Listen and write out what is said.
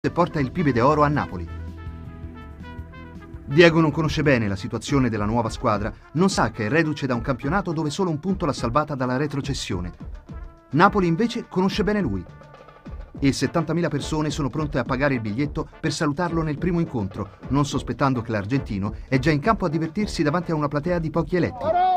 e porta il Pibe d'Oro a Napoli. Diego non conosce bene la situazione della nuova squadra, non sa che è reduce da un campionato dove solo un punto l'ha salvata dalla retrocessione. Napoli invece conosce bene lui. E 70.000 persone sono pronte a pagare il biglietto per salutarlo nel primo incontro, non sospettando che l'argentino è già in campo a divertirsi davanti a una platea di pochi eletti.